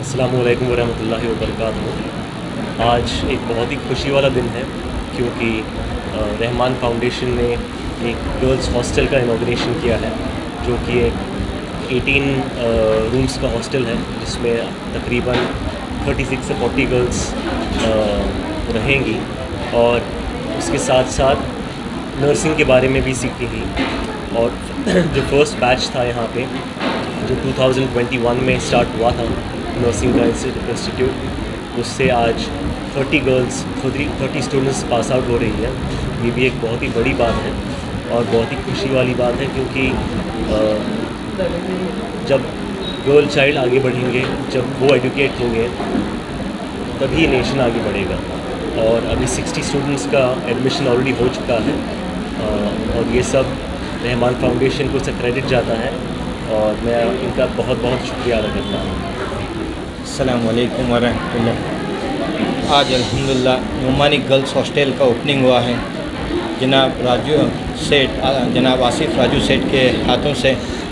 अस्सलामुअलैकुम वरहमतुल्लाहि वबरकातुहू। आज एक बहुत ही खुशी वाला दिन है क्योंकि रहमान फाउंडेशन ने एक गर्ल्स हॉस्टल का इनॉग्रेशन किया है, जो कि एक 18 रूम्स का हॉस्टल है जिसमें तकरीबन 36 से 40 गर्ल्स रहेंगी और उसके साथ साथ नर्सिंग के बारे में भी सीखेंगी। और जो फर्स्ट बैच था यहाँ पे जो 2021 में स्टार्ट हुआ था नर्सिंग का इंस्टीट्यूट, उससे आज 30 स्टूडेंट्स पास आउट हो रही हैं। ये भी एक बहुत ही बड़ी बात है और बहुत ही खुशी वाली बात है क्योंकि जब गर्ल चाइल्ड आगे बढ़ेंगे, जब वो एजुकेट होंगे, तभी नेशन आगे बढ़ेगा। और अभी 60 स्टूडेंट्स का एडमिशन ऑलरेडी हो चुका है और ये सब रहमान फाउंडेशन को से क्रेडिट जाता है और मैं इनका बहुत बहुत शुक्रिया अदा करता हूँ। अस्सलाम वालेकुम वरहमतुल्लाह। आज अल्हम्दुलिल्लाह नुमानी गर्ल्स हॉस्टल का ओपनिंग हुआ है। जनाब जनाब आसिफ राजू सेठ के हाथों से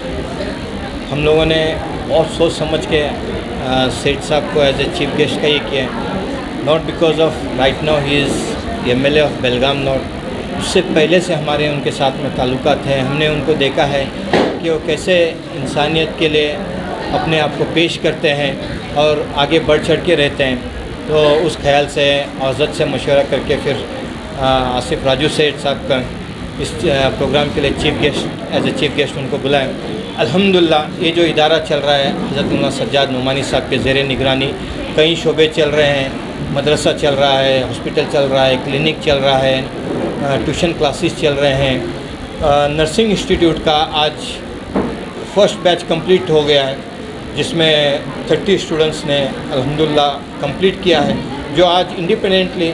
हम लोगों ने बहुत सोच समझ के सेठ साहब को एज ए चीफ गेस्ट का ये किया है। Not because of right now he is MLA of Belgaum north. उससे पहले से हमारे उनके साथ में ताल्लुकात हैं। हमने उनको देखा है कि वो कैसे इंसानियत के लिए अपने आप को पेश करते हैं और आगे बढ़ चढ़ के रहते हैं। तो उस ख्याल से औज़त से मशवरा करके फिर आसिफ राजू सेठ साहब का इस प्रोग्राम के लिए एज ए चीफ गेस्ट उनको बुलाएं। अल्हम्दुलिल्लाह ये जो इदारा चल रहा है हज़रत मौलाना सज्जाद नोमानी साहब के ज़ेर निगरानी कई शोबे चल रहे हैं। मदरसा चल रहा है, हॉस्पिटल चल रहा है, क्लिनिक चल रहा है, ट्यूशन क्लासेस चल रहे हैं। नर्सिंग इंस्टीट्यूट का आज फर्स्ट बैच कंप्लीट हो गया है जिसमें 30 स्टूडेंट्स ने अल्हम्दुलिल्लाह कंप्लीट किया है, जो आज इंडिपेंडेंटली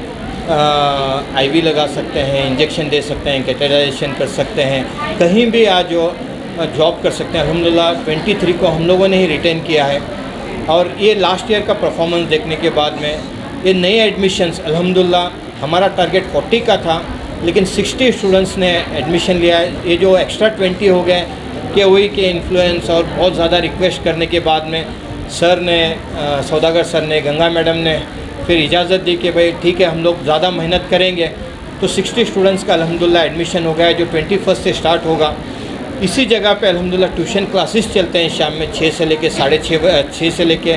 IV लगा सकते हैं, इंजेक्शन दे सकते हैं, कैटेटराइजेशन कर सकते हैं, कहीं भी आज वो जॉब कर सकते हैं। अल्हम्दुलिल्लाह 23 को हम लोगों ने ही रिटेन किया है और ये लास्ट ईयर का परफॉर्मेंस देखने के बाद में ये नए एडमिशन्स अल्हम्दुलिल्लाह हमारा टारगेट 40 का था लेकिन 60 स्टूडेंट्स ने एडमिशन लिया है। ये जो एक्स्ट्रा 20 हो गए कि वही के इन्फ्लुएंस और बहुत ज़्यादा रिक्वेस्ट करने के बाद में सर ने सौदागर सर ने, गंगा मैडम ने फिर इजाज़त दी कि भाई ठीक है हम लोग ज़्यादा मेहनत करेंगे। तो 60 स्टूडेंट्स का अल्हम्दुलिल्लाह एडमिशन हो गया है जो 21 से स्टार्ट होगा। इसी जगह पे अल्हम्दुलिल्लाह ट्यूशन क्लासेस चलते हैं शाम में 6 से लेके 6:30 से लेके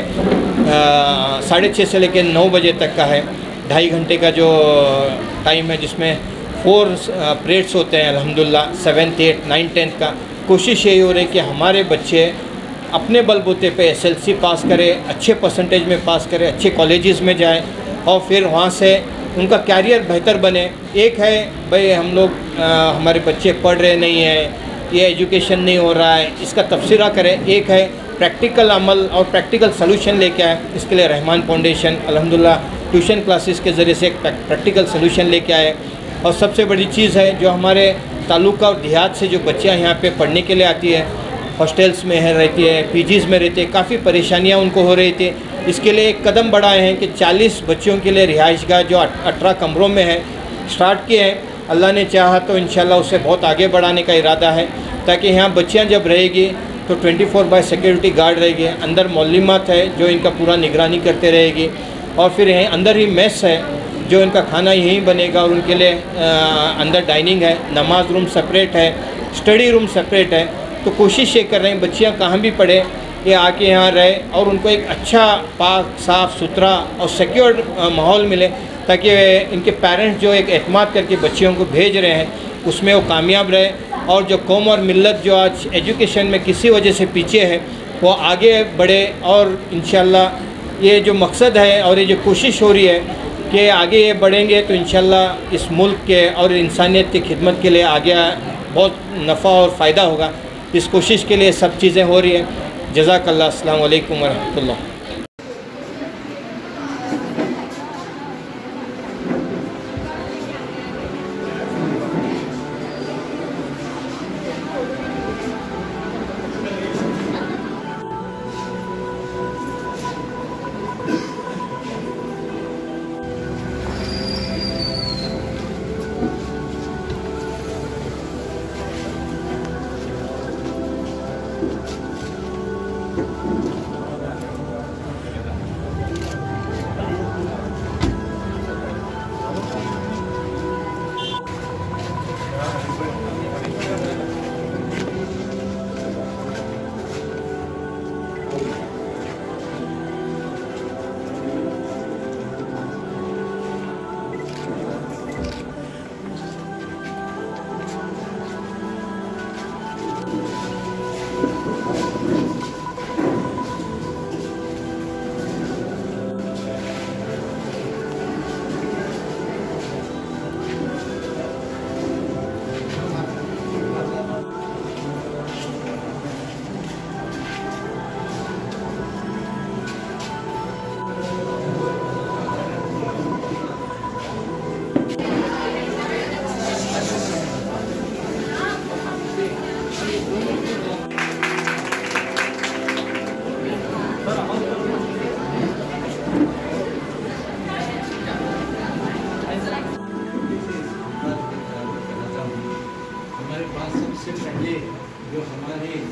6:30 से लेके 9 बजे तक का है। 2.5 घंटे का जो टाइम है जिसमें 4 पीरियड्स होते हैं अल्हम्दुलिल्लाह 7th 8th 9th 10th का। कोशिश यही हो रही है कि हमारे बच्चे अपने बलबूते पे SLC पास करें, अच्छे परसेंटेज में पास करें, अच्छे कॉलेजेस में जाएं और फिर वहाँ से उनका कैरियर बेहतर बने। एक है भाई हम लोग हमारे बच्चे पढ़ रहे नहीं हैं, ये एजुकेशन नहीं हो रहा है, इसका तबसरा करें। एक है प्रैक्टिकल अमल और प्रैक्टिकल सलूशन लेके आए। इसके लिए रहमान फाउंडेशन अल्हम्दुलिल्लाह ट्यूशन क्लासेस के ज़रिए से एक प्रैक्टिकल सलूशन लेके आए। और सबसे बड़ी चीज़ है जो हमारे ताल्लुका और देहात से जो बच्चियाँ यहाँ पे पढ़ने के लिए आती है, हॉस्टल्स में रहती है, PGs में रहती है, काफ़ी परेशानियाँ उनको हो रही थी। इसके लिए एक कदम बढ़ाए हैं कि 40 बच्चियों के लिए रिहाइशगाह जो 18 कमरों में है स्टार्ट किए हैं। अल्लाह ने चाहा तो इंशाल्लाह उससे बहुत आगे बढ़ाने का इरादा है ताकि यहाँ बच्चियाँ जब रहेगी तो 24/7 सिक्योरिटी गार्ड रहेगी। अंदर मौलिमात है जो इनका पूरा निगरानी करते रहेगी और फिर यहीं अंदर ही मेस है जो इनका खाना यहीं बनेगा और उनके लिए अंदर डाइनिंग है, नमाज रूम सेपरेट है, स्टडी रूम सेपरेट है। तो कोशिश ये कर रहे हैं बच्चियाँ कहाँ भी पढ़े ये आके यहाँ रहे और उनको एक अच्छा पाक साफ़ सुथरा और सिक्योर माहौल मिले ताकि इनके पेरेंट्स जो एक एतमाद करके बच्चियों को भेज रहे हैं उसमें वो कामयाब रहे और जो कौम और मिल्लत जो आज एजुकेशन में किसी वजह से पीछे है वो आगे बढ़े। और इंशाल्लाह ये जो मकसद है और ये जो कोशिश हो रही है कि आगे ये बढ़ेंगे तो इंशाल्लाह इस मुल्क के और इंसानियत की खिदमत के लिए आगे बहुत नफ़ा और फ़ायदा होगा। इस कोशिश के लिए सब चीज़ें हो रही हैं। जज़ाकल्लाह। अस्सलाम वालेकुम वरहमतुल्लाह।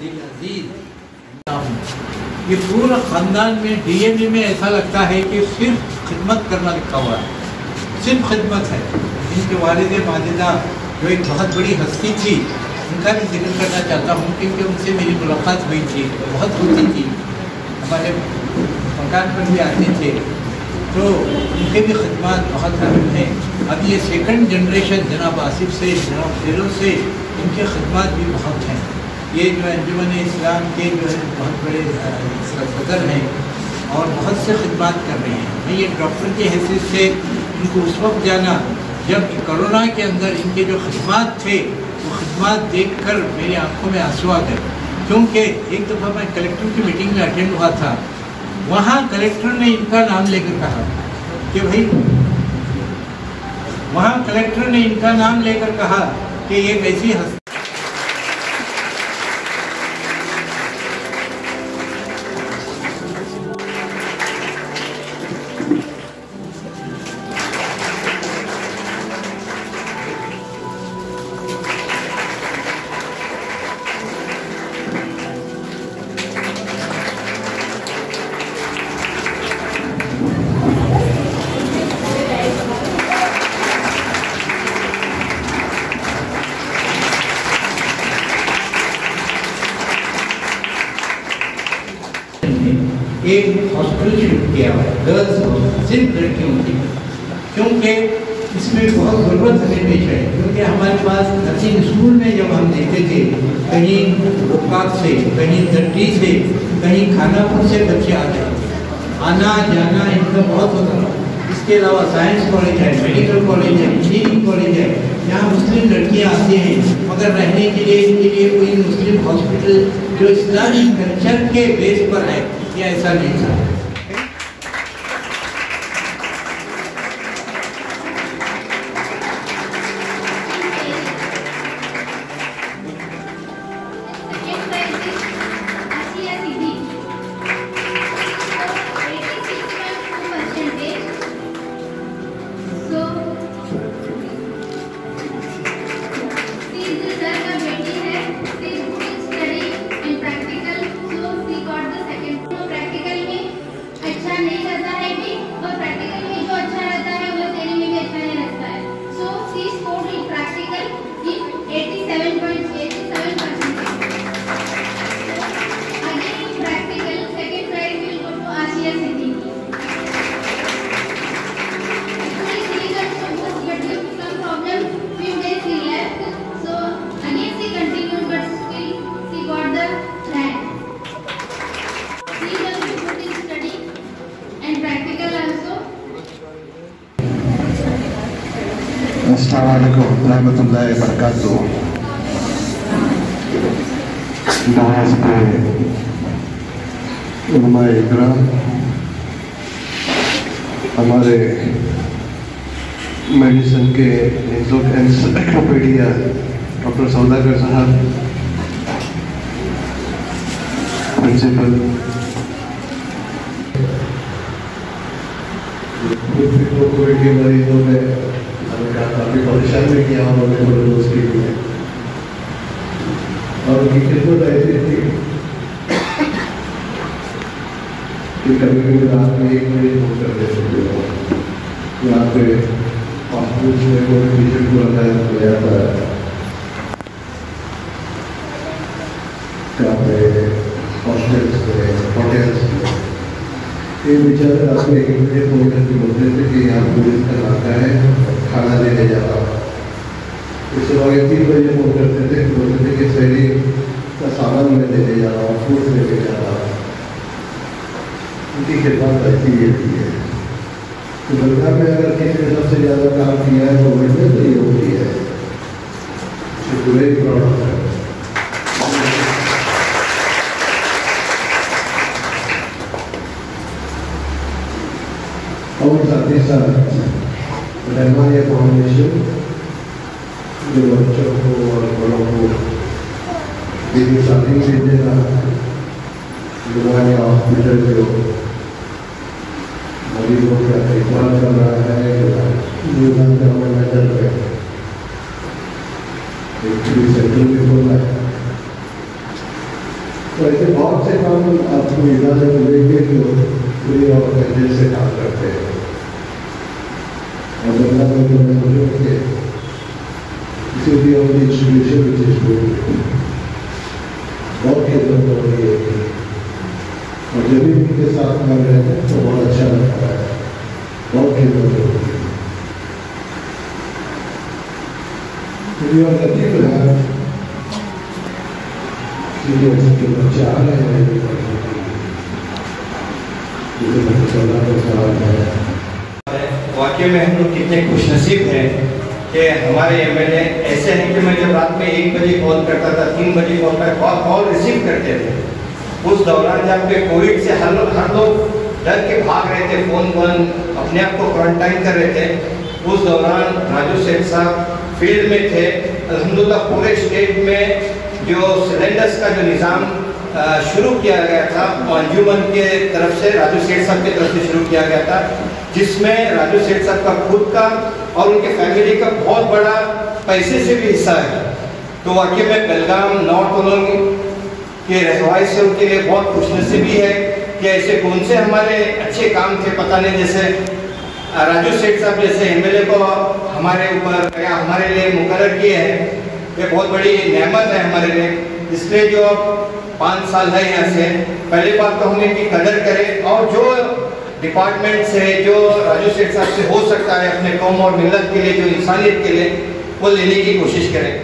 ये पूरा ख़ानदान में डीएनए में ऐसा लगता है कि सिर्फ खिदमत करना लिखा हुआ है, सिर्फ खिदमत है। इनके वालिद माजिदा जो एक बहुत बड़ी हस्ती थी, उनका भी जिक्र करना चाहता हूँ क्योंकि उनसे मेरी मुलाकात हुई थी, बहुत होती थी, हमारे मकान पर भी आते थे, तो उनके भी खिदमत बहुत अहम हैं। अब ये सेकंड जनरेशन जनाब आसिफ से, जनाब फिरोज से, इनके खिदमत भी बहुत हैं। ये जो अंजुमन इस्लाम के जो है बहुत बड़े सदर हैं और बहुत से खिदमत कर रहे हैं। मैं ये डॉक्टर की हैसियत से इनको उस वक्त जाना जब कोरोना के अंदर इनके जो खिदमत थे, वो खिदमत देख कर मेरी आंखों में आंसू आ गए। क्योंकि एक दफ़ा मैं कलेक्टर की मीटिंग में अटेंड हुआ था, वहाँ कलेक्टर ने इनका नाम लेकर कहा कि भाई, वहाँ कलेक्टर ने इनका नाम लेकर कहा कि ये कैसी हस्ती। एक हॉस्पिटल शुरू किया हुआ है, गर्ल्स हॉस्पिटल, सिर्फ लड़कियों की, क्योंकि इसमें बहुत ज़रूरत हमें पेश है। क्योंकि हमारे पास नर्सिंग स्कूल में जब हम देखते थे, कहीं गोकाक से, कहीं दर्जी से, कहीं खानापुर से बच्चे आ जाते, आना जाना इनका बहुत होता था। इसके अलावा साइंस कॉलेज है, मेडिकल कॉलेज है, इंजीनियरिंग कॉलेज है, यहाँ मुस्लिम लड़कियाँ आती हैं, मगर रहने के लिए इनके लिए कोई मुस्लिम हॉस्पिटल जो इस्लामी कल्चर के बेस पर है, या ऐसा नहीं था। अस्सलामुअलैकुम रहमतुल्लाहि बरकातुहू। डायस पे उलमाए इकराम, हमारे मेडिसिन के एनसाइक्लोपीडिया डॉक्टर सौदागर साहब, प्रिंसिपल, कोविड के मरीजों में काफ़ी परेशान भी किया उन्होंने बड़े दोस्त के लिए, और उनकी खिदमत ऐसी थी कि कभी कभी रात में 1 बजे फोन कर देते थे। यहाँ पे हॉस्पिटल में कोई पेशेंट को रखाया जाता है, यहाँ पे हॉस्टल्स में, होटल्स में, ये बेचारे रात में 1 बजे फोन करके बोलते थे कि यहाँ पुलिस का नाका है, खाना देने जा रहा हूँ। इसके बाद 3 बजे फोन करते थे, बोलते थे कि शहरी का सामान मैं देने जा रहा हूँ, फूड लेके जा रहा हूँ। उनकी खिदमत ऐसी ये थी है। तो दुनिया में अगर किसी ने सबसे ज़्यादा काम किया है कोविड में, तो ये होती है, पूरे प्रॉब्लम है। और साथ ही साथ रहमान फाउंडेशन जो बच्चों को और बड़ों को दीदी तालीम देगा, लुधियाना हॉस्पिटल जो मरीजों का देखभाल कर रहा है, नगर में एक सेंटर भी खोला है, तो ऐसे बहुत से काम आपको इजाज़त मिलेंगे जो फ्री और पैसे से काम करते हैं। और अल्लाह को जो मैं समझूँ कि किसी भी और इंस्टीट्यूशन विच इज गुड बहुत खिदमत हो रही है, और जब भी उनके साथ में रहते हैं तो बहुत अच्छा लगता है, बहुत खिदमत हो रही है। तो और लतीफ़ है कि बच्चे आ रहे हैं वाकई में हम लोग कितने खुशनसीब हैं कि हमारे एमएलए ऐसे हैं कि मैं जब रात में 1 बजे कॉल करता था, 3 बजे कॉल रिसीव करते थे। उस दौरान जब पे कोविड से हर लोग डर के भाग रहे थे, फ़ोन अपने आप को क्वारंटाइन कर रहे थे, उस दौरान राजू सेठ साहब फील्ड में थे। अल्हम्दुलिल्लाह पूरे स्टेट में जो सिलेंडर्स का जो निज़ाम शुरू किया गया था अंजुमन के तरफ से, राजू सेठ साहब की तरफ से शुरू किया गया था, जिसमें राजू सेठ साहब का खुद का और उनके फैमिली का बहुत बड़ा पैसे से भी हिस्सा है। तो वाकई में बेलगाम नॉर्थ उलंग के रहवासी से उनके लिए बहुत खुशनसीबी है कि ऐसे कौन से हमारे अच्छे काम थे पता नहीं, जैसे राजू सेठ साहब जैसे एमएलए को हमारे ऊपर या हमारे लिए मुकर्रर किए हैं, ये बहुत बड़ी नेमत है हमारे लिए। इसलिए जो 5 साल है यहाँ से, पहली बात तो हम इनकी कदर करें और जो डिपार्टमेंट से जो राजू सेठ साहब से हो सकता है अपने कौम और मिलत के लिए, जो इंसानियत के लिए, वो लेने की कोशिश करें।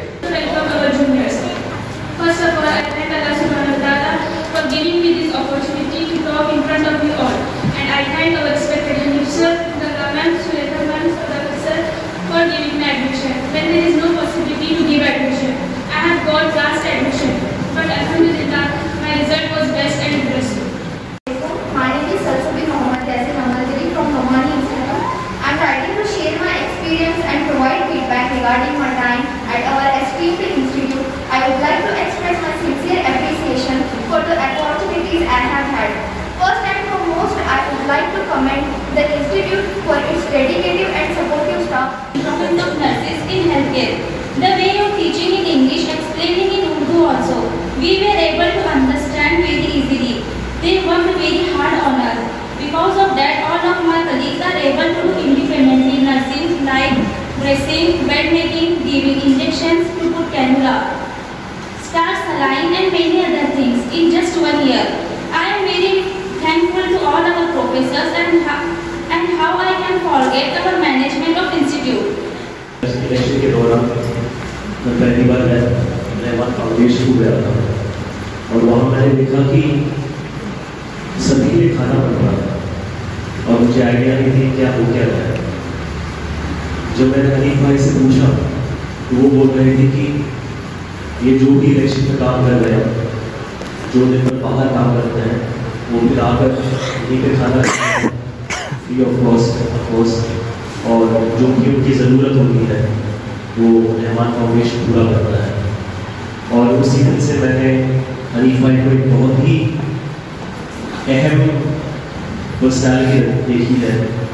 First of all, I thank Allah Subhanahu wa Taala for giving me this opportunity to talk in front of you all, and I thank our respected Hanif sir, the government, Sulekha ma'am, Sadaqat sir for giving me admission when there is no possibility to give admission. I have got last admission, but Alhamdulillah, my result was best and impressive. My name is Saraswati Mohammed Yasin Amalgiri from Nomani Institute. I am writing to share my experience and provide feedback regarding my time at our esteemed institute. I would like to express my sincere appreciation for the opportunities I have had. First and foremost, I would like to commend the institute for its dedicated and supportive staff. Department of Nurses in Healthcare. The way of teaching in English, explaining in Urdu also, we were able to understand very easily. They worked very hard on us. Because of that, all of my colleagues are able to do independently nursing like dressing, bed making, giving injections, to put cannula, start saline and many other things in just 1 year. I am very thankful to all our professors and how I can forget our management of institute. Election के दौरान मैं पहली बार Rahman foundation को गया था और वहाँ मैंने देखा कि सभी के खाना बन रहा था और मुझे आइडिया नहीं थी क्या हो क्या रहा है। जब मैंने हनीफ भाई से पूछा तो वो बोल रहे थे कि ये जो भी इलेक्शन में काम कर रहे हैं, जो दिन भर बाहर काम करते हैं, वो फिर आकर यहीं पे खाना फ्री ऑफ कॉस्ट और जो भी उनकी ज़रूरत होती है वो रहमान फाउंडेशन पूरा करता है। और उसी दिन से मैंने हनीफ भाई को एक बहुत ही अहम पर्सनैलिटी देखी है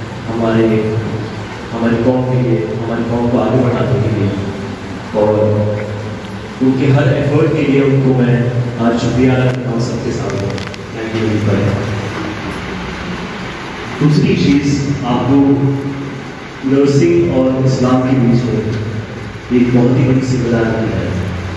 हमारे कौम के लिए, हमारी कौम को आगे बढ़ाने के लिए, और उनके हर एफर्ट के लिए उनको मैं आज शुक्रिया अदा करता हूँ सबके सामने। थैंक यू हनीफ भाई। दूसरी चीज़, आपको नर्सिंग और इस्लाम के बीच में एक बहुत ही बड़ी जिम्मेदारी है,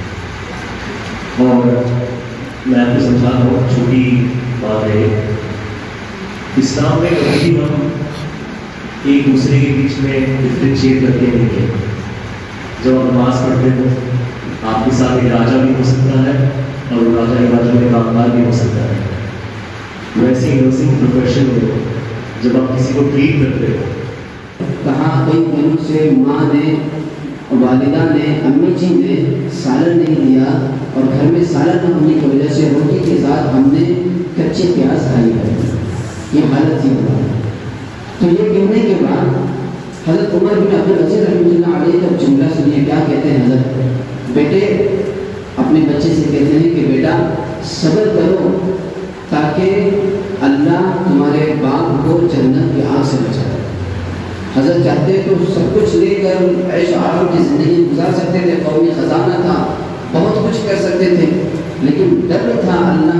और मैं आपको समझा रहा हूँ, छोटी बात है। इस्लाम में कभी हम एक दूसरे के बीच में डिफ्रेंशिएट करते नहीं है। जब आप नमाज पढ़ते हो, आपके साथ एक राजा भी हो सकता है और वो राजा के बाजू में कामगार भी हो सकता है। वैसे ही नर्सिंग प्रोफेशन में जब आप किसी को ट्रीट करते हो, कहा कई दिनों से माँ ने, वालिदा ने, अम्मी जी ने सालन नहीं दिया और घर में सालन न होने की वजह से रोटी के साथ हमने कच्चे प्याज खाई है। ये हालत थी हुआ। तो ये कहने के बाद हज़रत उमर बिन अब्दुल अज़ीज़ रहमतुल्लाह अलैह का जुमला सुनिए, क्या कहते हैं हज़रत। बेटे अपने बच्चे से कहते हैं कि बेटा सब्र करो ताकि अल्लाह तुम्हारे बाप को जन्नत की आग से बचाए। हज़रत चाहते तो सब कुछ लेकर ऐश आराम की ज़िंदगी गुजार सकते थे, कौमी ख़जाना था, बहुत कुछ कर सकते थे, लेकिन डर था अल्लाह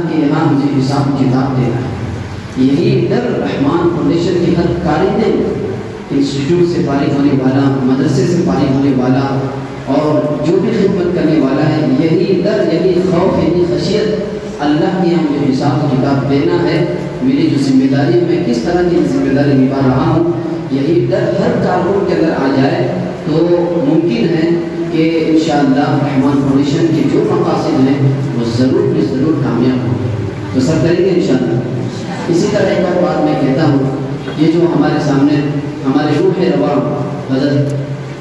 मुझे हिसाब किताब देना है। यही डर रहमान फाउंडेशन के हर कारिंदे, इंस्टीट्यूट से फारिग होने वाला, मदरसे से फारिग होने वाला और जो भी खिदमत करने वाला है, यही डर, यही खौफ, यही खशियत अल्लाह की मुझे हिसाब किताब देना है। मेरी जो जिम्मेदारी, मैं किस तरह की जिम्मेदारी निभा रहा हूँ, यही डर हर कारकुन के अंदर आ जाए तो मुमकिन है कि इंशाअल्लाह रहमान फाउंडेशन के जो मकासद हैं वो ज़रूर कामयाब होंगे। तो सब करेंगे इंशाअल्लाह। इसी तरह एक और बात मैं कहता हूँ, ये जो हमारे सामने हमारे रूह रवा हज़रत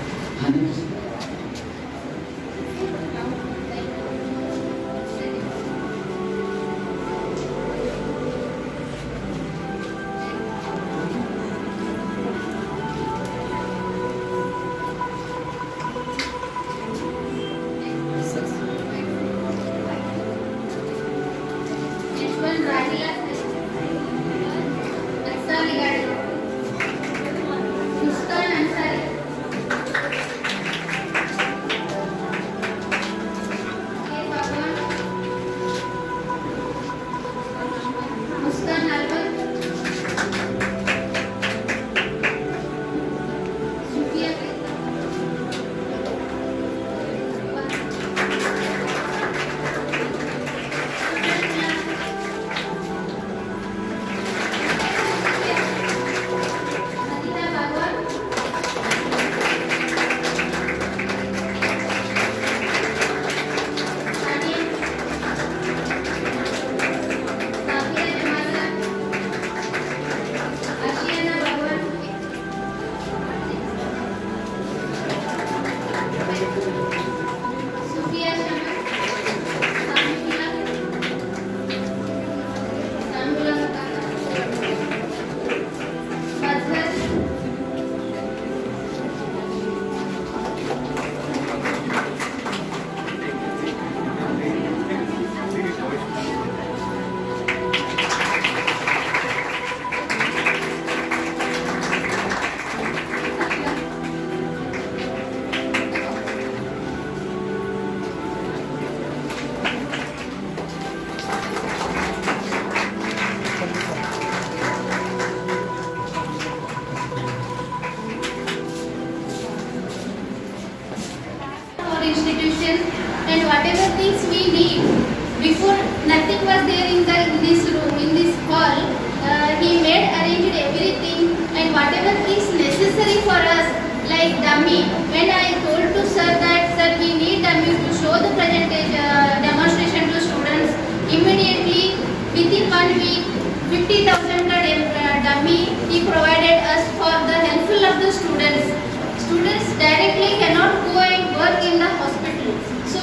institutions and whatever things we need. Before nothing was there in this room, in this hall. He made arranged everything and whatever is necessary for us, like dummy. When I told to sir that sir we need dummy to show the presentation demonstration to students, immediately within 1 week 50,000 dummy he provided us for the helpful of the students. Students directly cannot go and work in the hospital. So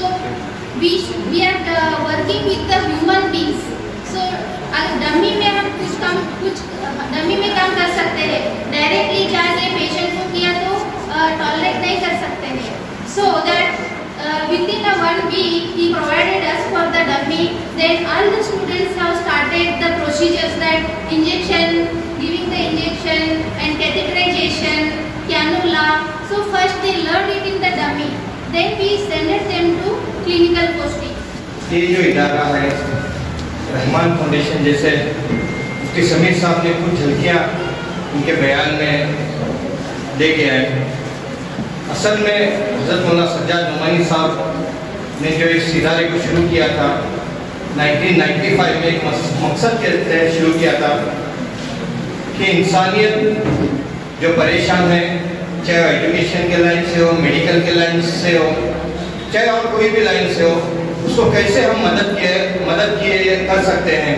we are working with the human beings. So dummy में हम कुछ dummy में काम कर सकते हैं. Directly जाके patient को किया तो टॉलरेट नहीं कर सकते हैं. So that within a 1 week he provided us for the dummy. Then all the students have started the procedures, that injection, giving the injection and catheterization, cannula. So first they learned it in the dummy. Then we sent them to clinical posting. ये जो इदारा है Rahman foundation, जैसे मुफ्ती समीर साहब ने कुछ झलकियाँ उनके बयान में दे के आए. असल में हज़रत मौलाना सज्जाद नुमानी साहब ने जो इस इदारे को शुरू किया था 1995 में, एक मकसद के तहत शुरू किया था कि इंसानियत जो परेशान है, चाहे एजुकेशन के लाइन से हो, मेडिकल के लाइन से हो, चाहे और कोई भी लाइन से हो, उसको कैसे हम मदद किए कर सकते हैं.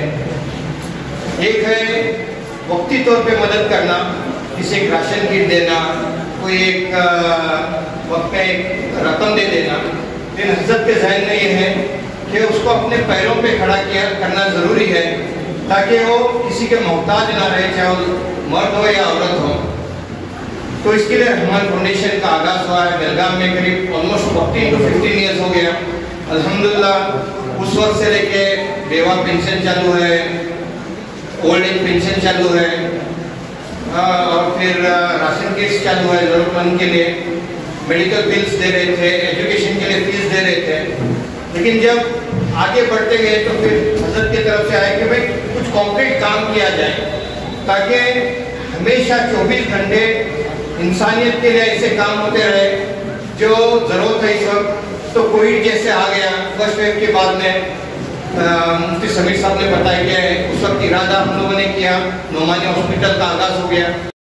एक है वक्ती तौर पे मदद करना, किसी एक राशन किट देना, कोई एक वक्त में एक रकम दे देना. लेकिन हज़रत के जहन में ये है कि उसको अपने पैरों पे खड़ा करना ज़रूरी है, ताकि वो किसी के मोहताज ना रहे, चाहे वो मर्द हो या औरत हो. तो इसके लिए रहमान फाउंडेशन का आगाज़ हुआ है. बेलगाम में करीब ऑलमोस्ट 14 to 15 ईयर्स हो गया. अल्हम्दुलिल्लाह उस वक्त से लेके बेवा पेंशन चालू है, ओल्ड एज पेंशन चालू है, और फिर राशन किट्स चालू है ज़रूरतमंद के लिए, मेडिकल बिल्स दे रहे थे, एजुकेशन के लिए फीस दे रहे थे. लेकिन जब आगे बढ़ते गए तो फिर हज़रत की तरफ तरफ से आया कि भाई कुछ कॉन्क्रीट काम किया जाए, ताकि हमेशा 24 घंटे इंसानियत के लिए ऐसे काम होते रहे जो ज़रूरत है इस वक्त। तो कोविड जैसे आ गया फर्स्ट वेव के बाद में, मुफ्ती समीर साहब ने बताया कि उस वक्त इरादा हम लोगों ने किया, नोमानी हॉस्पिटल का आगाज़ हो गया।